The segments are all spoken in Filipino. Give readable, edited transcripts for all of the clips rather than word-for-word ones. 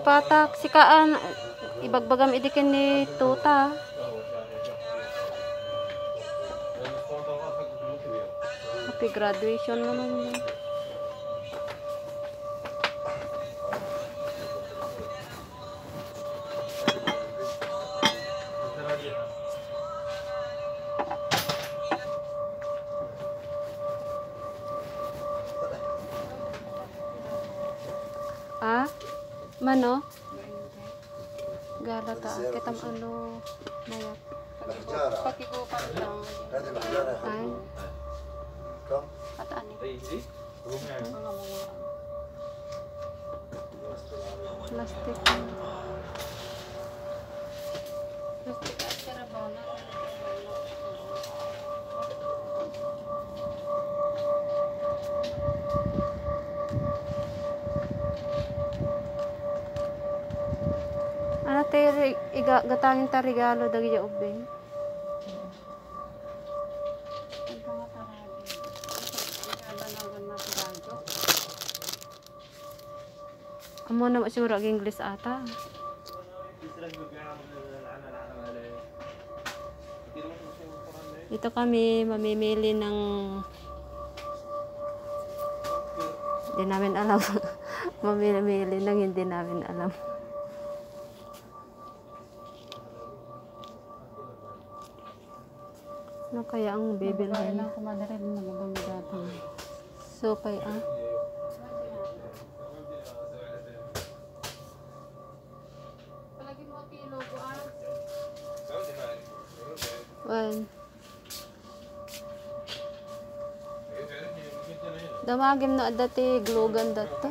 patak sikaan ibagbagam idikin ni tuta. Happy graduation naman yun. Ah? Mano? Gala ta. Kitam ano mayak. Pakigupan lang. Ay. Ataan ni. Plastic. Plastic at sarabaw na. Ano tayo gatangin ta regalo dagi ya ubing. Amo na siguro ang English ata. Ito kami mamimili ng hindi namin alam. Mamimili ng hindi namin alam. Ano kaya ang bibilhin? So, kaya well, damagim na dati glogan dato.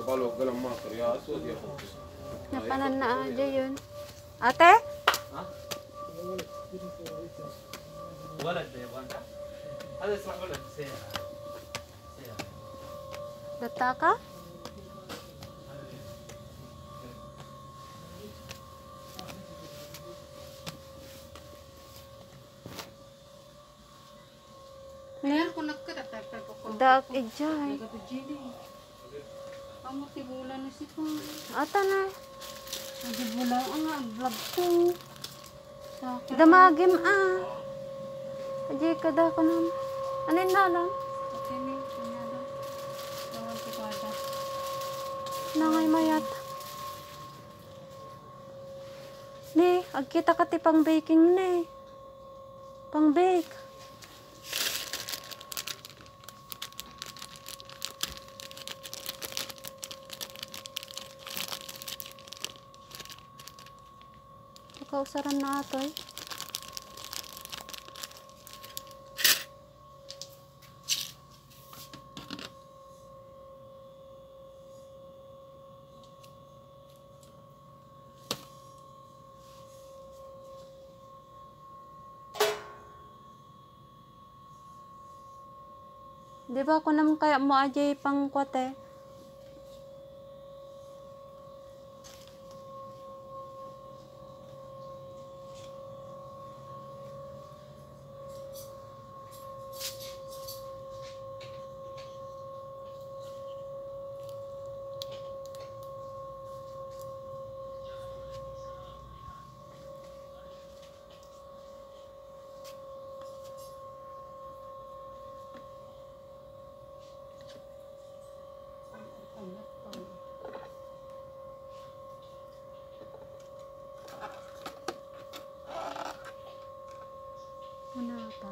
Balog ka lang mga seryoso. Di ako. Napanan na aja yun. Ate? Ha? Walad na yung ka? Ano sa walad? Siya. Data ka? Ayan ko nagkadatatay ko. Dak ijay. Nagkabijili. Amo tibulan na si ko. Ata na. Nagibula ang vlog ko. Damagim Aji ka da ko nam. Ano yung nalang? Okay ni, kanyada. Tawag ko kada. Nangay mayat. Ni, agkita ka ti pang baking ni. Pang bake. Kausaran na ato eh. Di ba ako naman kaya mo ajay pang kwate? Ano ata?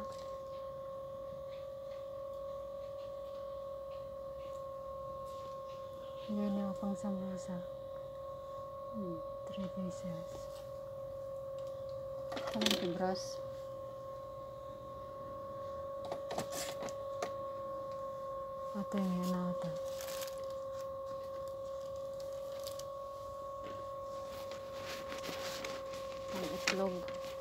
Yan yung pang samosa. 3 pieces. Kamu ke beras. Ito yung yan ata. Ang itlog.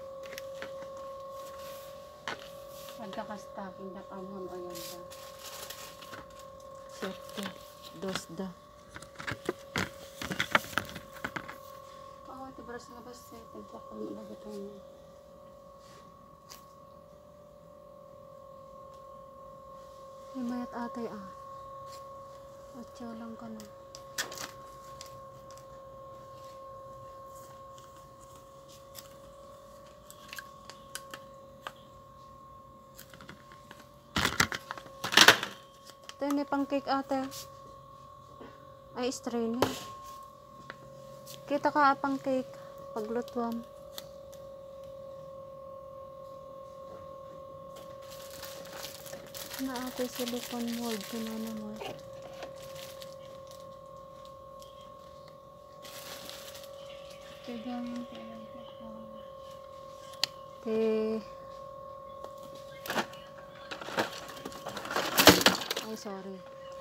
Pagkakastaking na kamon o yan ba? Siyete. Dosda. Oo, ito beras nga basta. Pagkakaroon na ba ito niya? Yung mayat atay Atyo lang ka na. Ito yung may pancake ate. Ay, strainer. Kita ka pancake. Paglutwam. Na ate silicone mold. Pinana mo. Tigang yung kailan ko. Ay, sorry.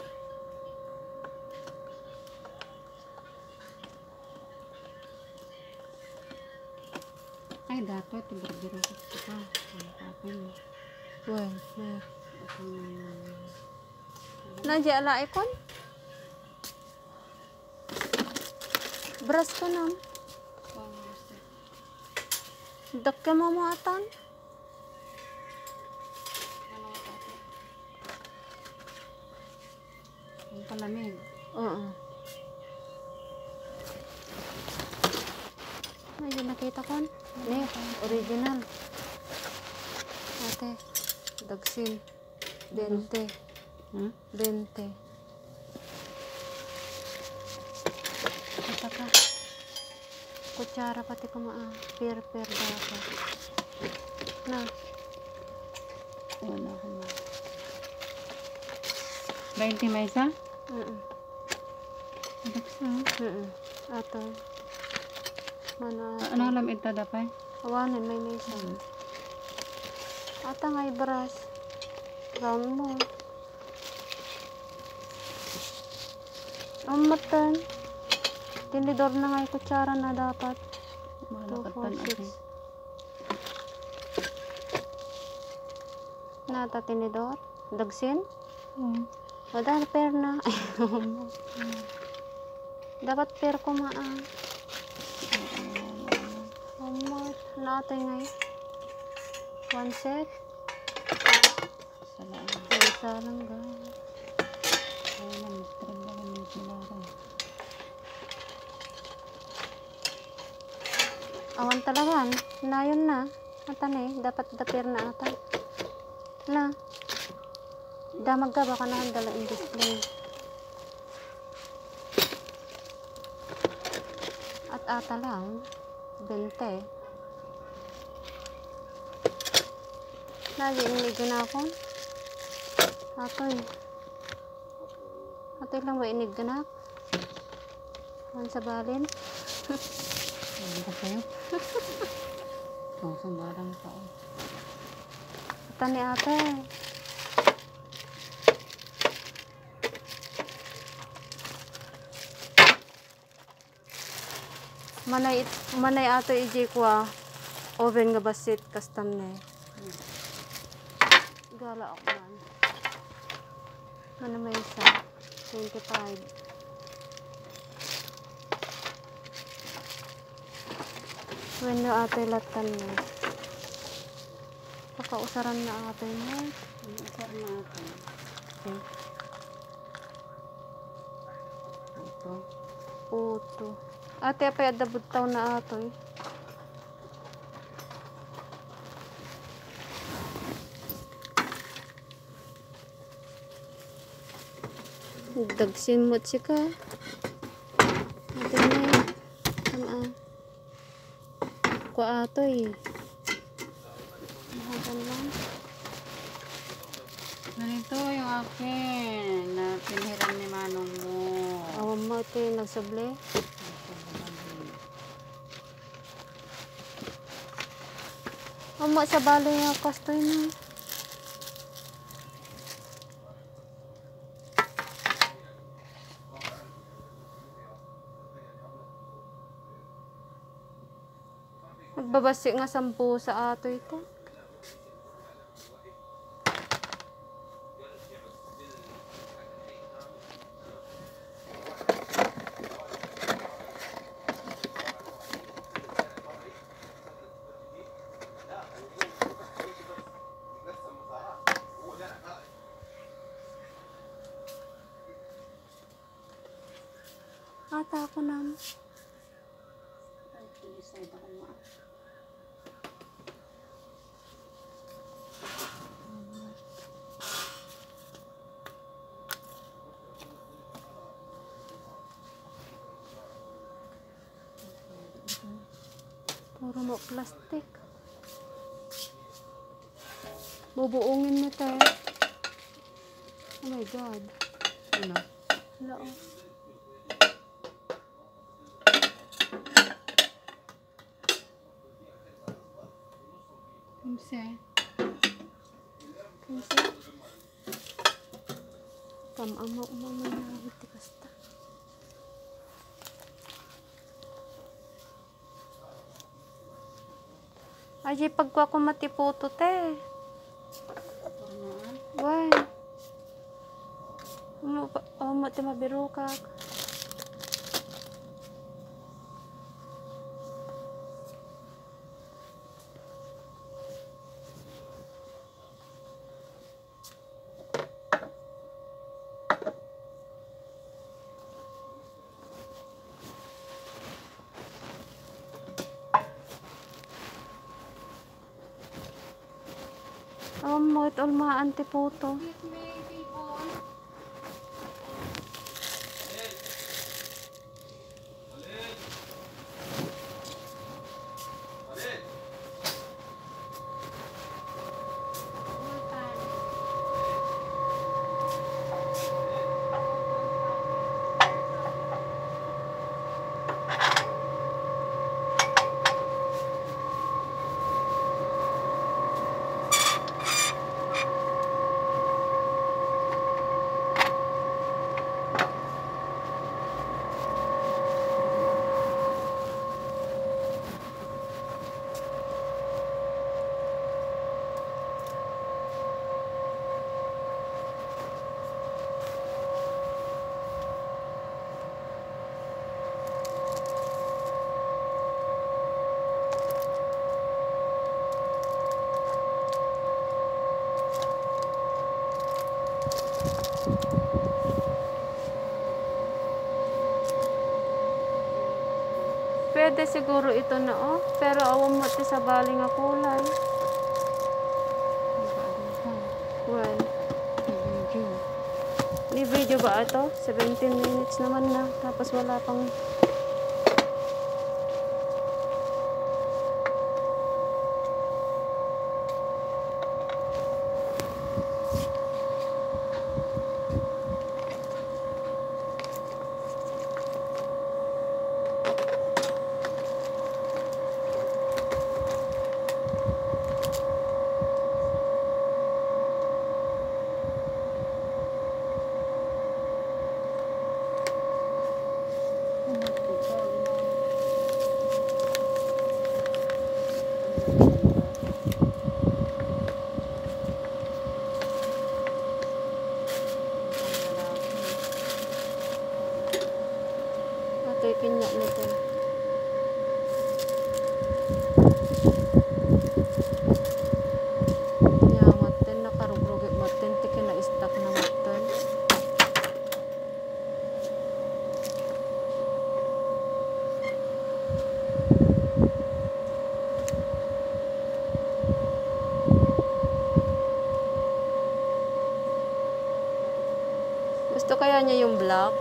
Ay, dato ito berbiro ko pa. Ang kapin. Well, Nadya ala ikon? Bras ko nam. Dakya mo maatan? Ang palamig. Oo. Ayun, nakita ko. Ni, original. Ate, dagsin. 20. 20. Kita ka. Kutsara pati ko per dapat. Na. Wala ko na. 20 may isa? Daksa. Ato. Mana. Ano alam ito dapat? Awanin, may isa. Ata ngay brush. Round mo. Amatan. Tinidor na nga yung kutsara na dapat. 2, Malakad 4, pa 6. Nata tinidor? Dagsin? na. O dahil pair na. Dapat pair ko maan. Amat. Natin ngay. 1 set. Salamat. Isa lang guys. Ayan, trabaho ng pilaran. Awan talagan. Na yun na. Atan eh. Dapat dapir na atan. Na. Damag ka baka nahandala yung display. At ata lang. 20. Lagi inig na ako. Atoy. Atoy lang ba inig na? Awan sa balin. Ano ba kayo? Sumbarang pa. Ata ni ate. Manay ato iji kwa oven nga basit custom na gala ako man. Mana may isa 25. When na ato latan na pakausaran na ato na Usar na ako. okay. Ito. Puto. Ate, apay adabot taw na atoy. Dagsimot si ka. Ate na. Kwa atoy. Mahagan lang. Ganito yung akin na pinhiram ni Manong mo. Awan mo ito yung nagsable. Amo sa baloy nga kastoy na. Nagbabasi nga 10 sa ato ito. Ata ako na. Ay, pinisay ba ko nga. Puro mo plastic. Bubuungin niya tayo. Oh my God. Ano? Hala oh. Kumse. Kinsa? Kamama umama na hiti kasta. Ay, pagkuha ko matiputo te. Purnaan. Wan. Umo te mabiro ka. Mo it all mga antiputo. Pwede siguro ito na oh. Pero awam mo ti sa bali nga kulay. Well, ni video ba ito? 17 minutes naman na. Tapos wala pang... Ito'y kinya nito. Yeah, matin. Nakarugrogi matin. Tikin na istak na matin. Gusto kaya niya yung black?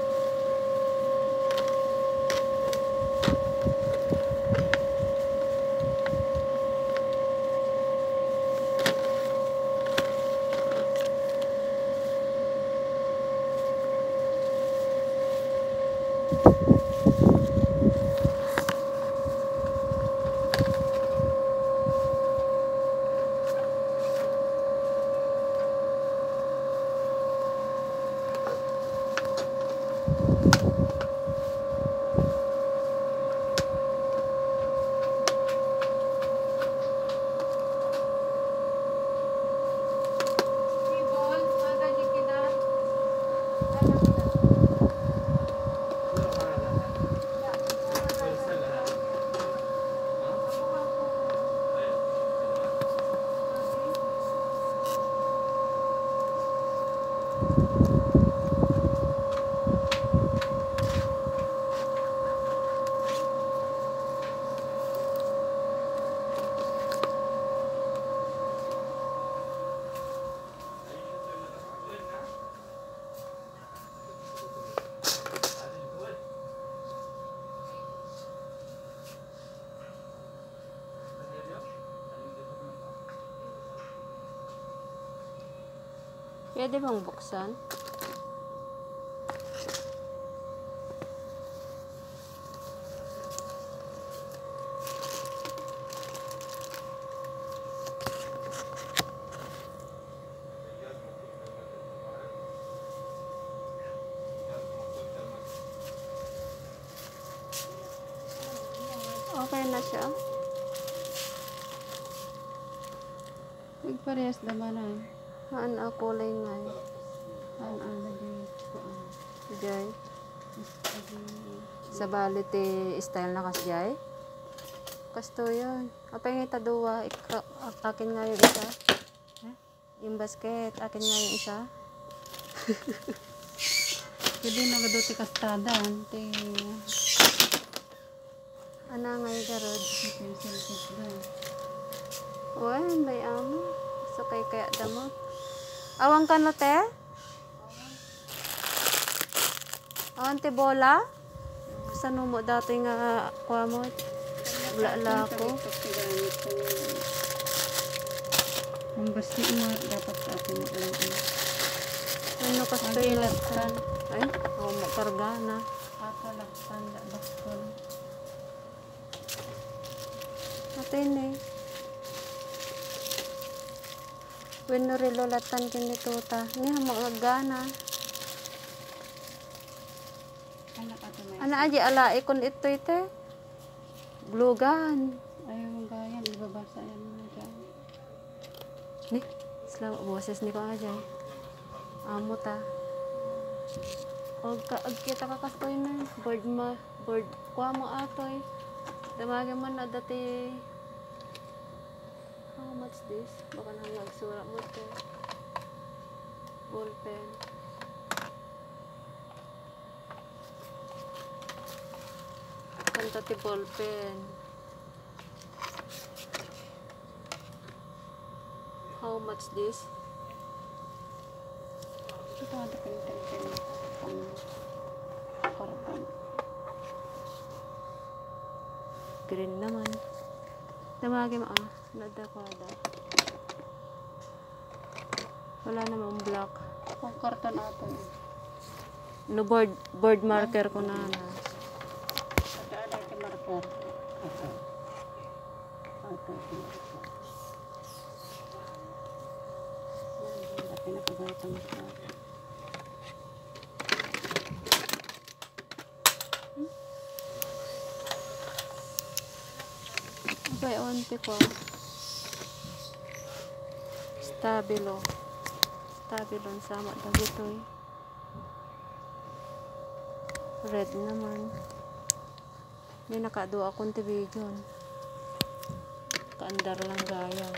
Pwede bang buksan? Okay na siya. Nagparehas naman na. Haan ako kulay nga. Ang lagi ko. Jay. Sa balite style na kas Jay. Kasto yun. Apay nga itaduwa. Akin nga yung isa. Yung basket. Akin nga yung isa. Pwede nagaduti kastada. Ana nga yung garod. Pencil case ba? Uy, may amo. So kay kaya damo. Awang ka no te? Awang te bola? Saan mo dati nga kuha mo? Wala ko. Ang basti mo dapat sa atin lang. Ano kasto yung laksan? Ay, ako makarga na. Ata laksan da baskol. Atin eh. When rilolatan kinito ta. Ni hamagana. Anak ato may. Ana aja alai kon ito ite. Glugan. Ayaw mong gayan, ibabasa yan mo dyan. Ni, slaw boses ni ko aja. Amo ta. Og kita ka kastoy na board kuha mo atoy. Damagin man na dati. How much this? Baka nang nagsura mo ito. Ball pen. ta ti ballpen. How much this? Ito ang tapin-tapin pang karton. Green naman. Damagi mo nadakwada. Wala namang black. Pang karton ato eh. No board marker ko na na. Ada iti marker. Ito. Ito iti marker. Yan, pinakagayat ang marker. Abay, onti ko. Stabilo. Stabilon sama dagito eh. Red naman. May nakado akong tibigon. Kaandar lang gayang.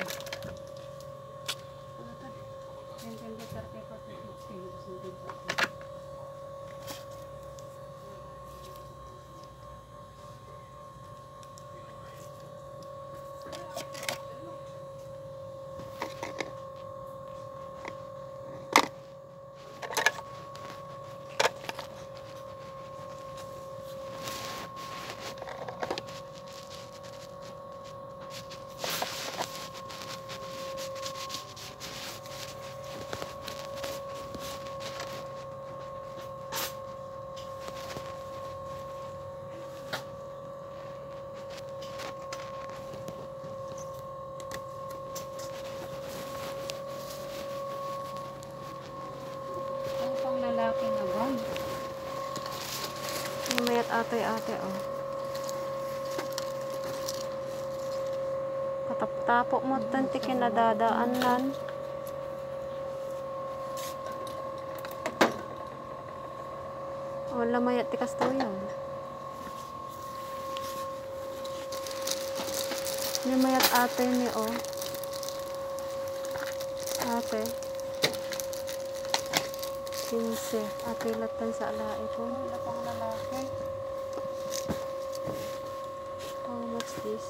Ang pang lalaki na ba? Yung mayat ate oh. Katap-tapo mo tanti kinadadaan nan. Wala mayat tikas to yun. May mayat ate ni oh. Ate. 15. Ate latan sa alae ko. Wala pang lalaki. How much this?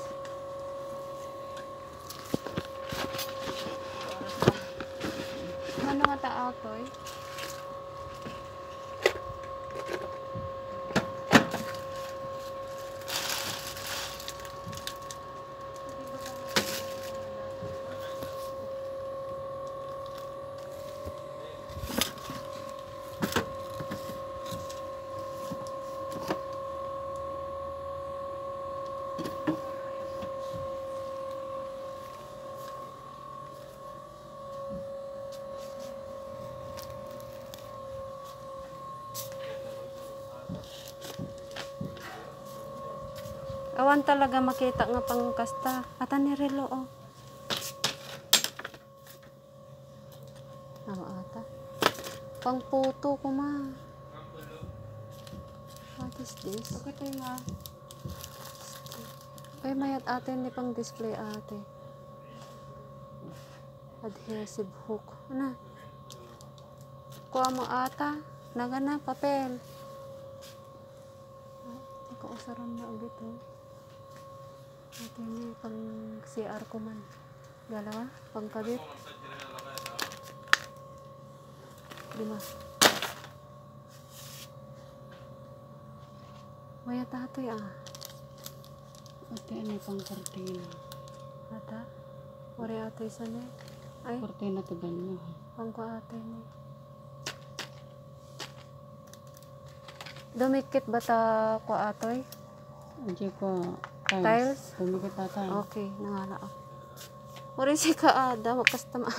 Ano nga taatoy? Awan talaga makita nga pangkasta. Ata ni relo oh. Ano ata? Pang photo ko ma. What is this? Bakit ito nga? Ay mayat ate ni pang display ate. Adhesive hook. Ano? Kuha mo ata. Nagana papel. Ay, kausaran na ulit oh. Ito yung pang CR ko man. Dalawa, pang kabit. 5. Maya tatoy Ate ano pang kortina? Ata? Wari atoy sana ay, Kortina tiban mo. pang ko ate ni. Dumikit ba ta ko atoy? Hindi ko Tiles? Pumikit ata. Okay, nangala ako. Wari si kaada, makasta ma.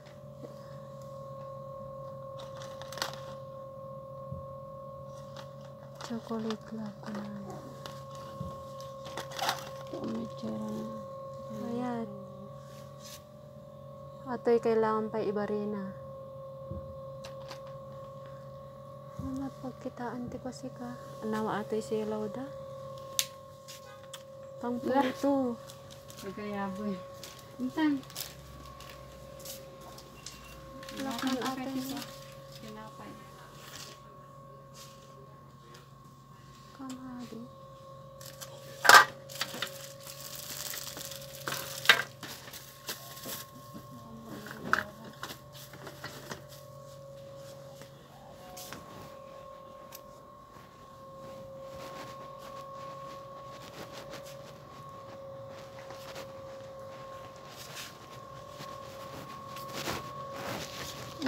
Chocolate love ko na. Ito may tsura na. Ayan. Ato'y kailangan pa iba rin Ano pagkitaan ti pa si ka? Ano ato'y silaw da? Pang puto. Nagkayaboy. Intang. Lakan ate niya. Tinapay. Kamahadi.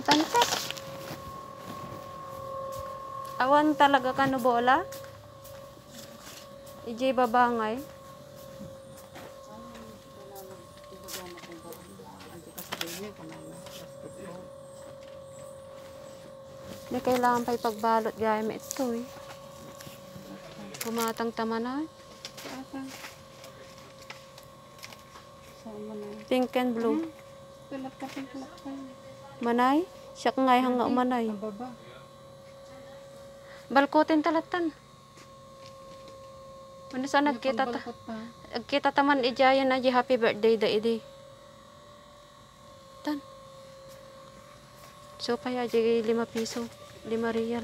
Tantas. Awan talaga ka no bola? Ijay babangay. Hindi kailangan pa ipagbalot gaya mo ito eh. Kumatang tama na. Sama na. Pink and blue. Tulap ka. Manay? Siya ka ngay hanga umanay. Ang baba. Balkotin talatan. Ano sa nagkita ta? Pagbalkot pa. Nagkita taman ijayan na di happy birthday da idi. Tan. So paya di 5 piso. 5 real.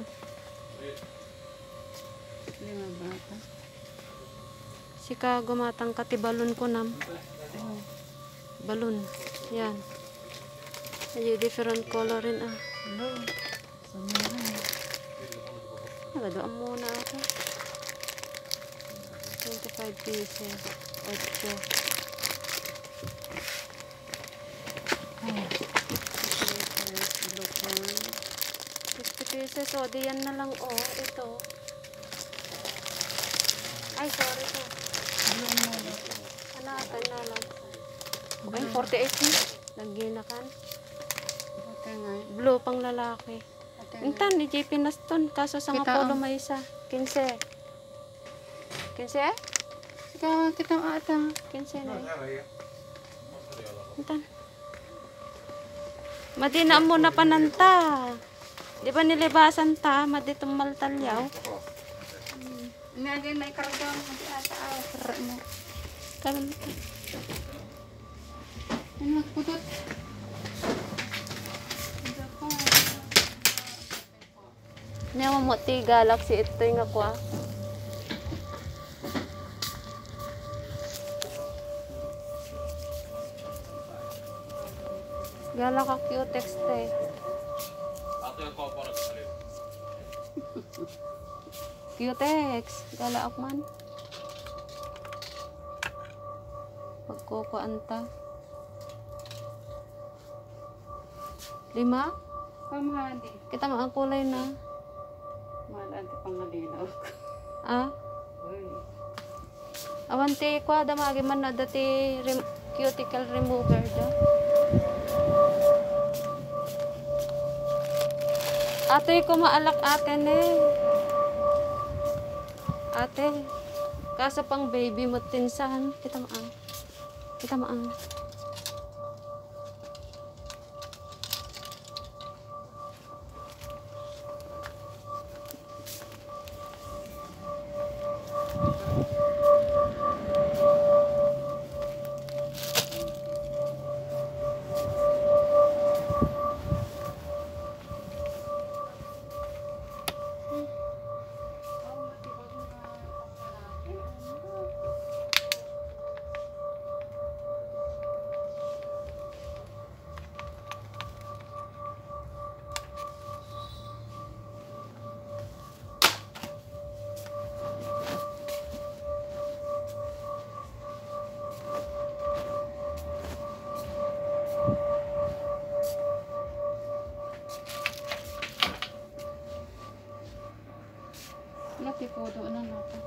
5 bata. Sika gumatang kati balon ko nam. Oh. Balon. Yan. May different color rin ah. Hello. Sama na. Nagadoan muna ako. 25 pieces. 8. Oh. 50 pieces. O, diyan na lang. O, ito. Ay, sorry po. Blue mo. Ano ata na lang. Ay, 48 na. Naginakan. Ate nga. Blue pang lalaki. Ate nga. Intan, ni JP Naston. Kaso sa nga Kita polo ang- may isa. 15. 15? Ikaw, kitang ata. 15 na. Intan. Madina mo na pananta. Di ba nilibasan ta? Maditong maltalyaw. Imagine na ikarga mo. Hindi ata ako. Mo. Karon. Ano magpudot? Hindi ako. Niya mo ti Galaxy ito yung ako ah. Gala ka cute text eh. Cutex. Gala ako man. Pagkukuan ta. 5? Pamahadi. Kita mo ang kulay na. Mahal ante pang nalinaw. Ah? Uy. Awanti ko damagi man na dati cuticle remover da. Ate ko maalak ate ne. Ate. Kaso pang baby mo tinsan. Kita mo ang. Kita mo ang. Laki po doon na natin.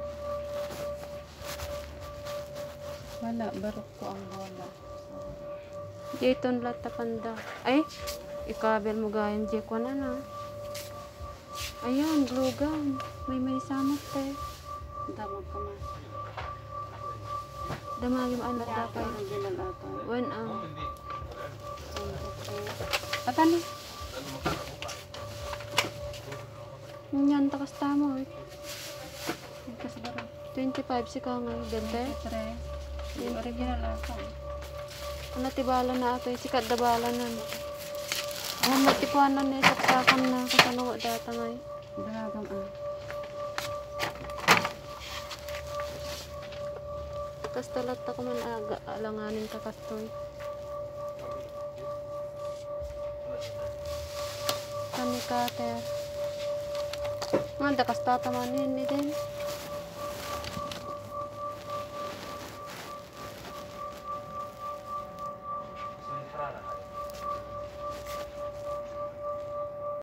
Wala, barok ko ang bola. Jayton lata panda. Ay, ikabel mo gayan jay ko na na. Ayan, glue gun. May samot eh. Damag ka man. Damagi mo anak Kaya dapat. ang ginalata. When ang. At ano? Yan, takas tamo eh. Ito sa barok. 25 si ka nga. Ganda eh. Tre. Yung original ata. Ano tibala na ato eh. Sikat dabala na. Ang matipuanan na saksakan na. Kasano ko data nga eh. Dahagam ah. Takas talat ako man aga. Alanganin takas to eh. Kani cutter. Nga, dakas tatamanin ni din.